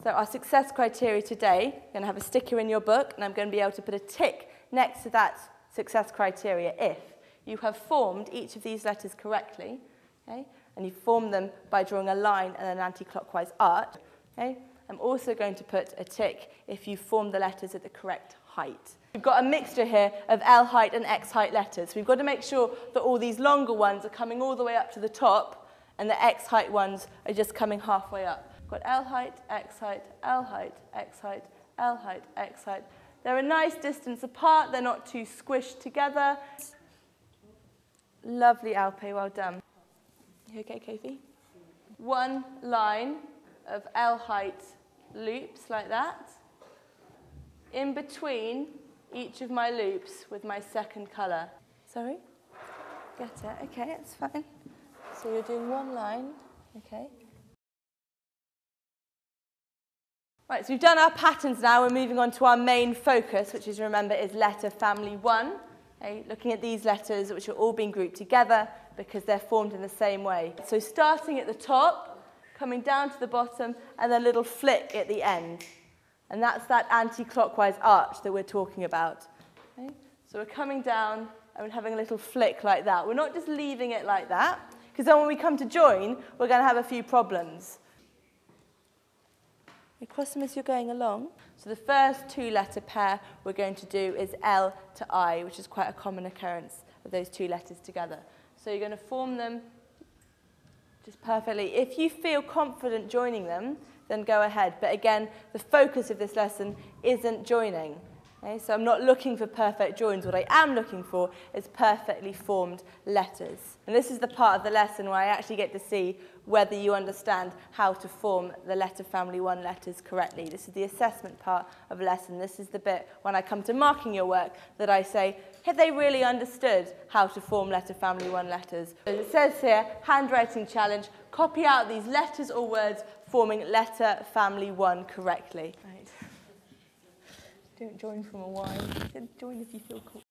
So our success criteria today, I'm going to have a sticker in your book, and I'm going to be able to put a tick next to that success criteria if you have formed each of these letters correctly, okay? And you form them by drawing a line and an anti-clockwise arc. Okay? I'm also going to put a tick if you form the letters at the correct height. We've got a mixture here of L height and X height letters. We've got to make sure that all these longer ones are coming all the way up to the top, and the X height ones are just coming halfway up. We've got L height, X height, L height, X height, L height, X height. They're a nice distance apart. They're not too squished together. Lovely, Alpe, well done. You okay, Kofi? One line of L height loops like that. In between each of my loops with my second colour. Sorry? Get it? Okay, it's fine. So you're doing one line, okay. Right, so we've done our patterns now. We're moving on to our main focus, which is, remember, is letter family 1. Okay, looking at these letters, which are all being grouped together because they're formed in the same way. So starting at the top, coming down to the bottom, and then a little flick at the end. And that's that anti-clockwise arch that we're talking about. Okay? So we're coming down and we're having a little flick like that. We're not just leaving it like that, because then when we come to join, we're going to have a few problems. You cross them as you're going along. So the first two-letter pair we're going to do is L to I, which is quite a common occurrence of those two letters together. So you're going to form them just perfectly. If you feel confident joining them, then go ahead. But again, the focus of this lesson isn't joining. Okay? So I'm not looking for perfect joins. What I am looking for is perfectly formed letters. And this is the part of the lesson where I actually get to see whether you understand how to form the letter family 1 letters correctly. This is the assessment part of a lesson. This is the bit when I come to marking your work that I say, have they really understood how to form letter family 1 letters? As it says here, handwriting challenge, copy out these letters or words forming letter family 1 correctly. Right. Don't join from a Y. Join if you feel cool.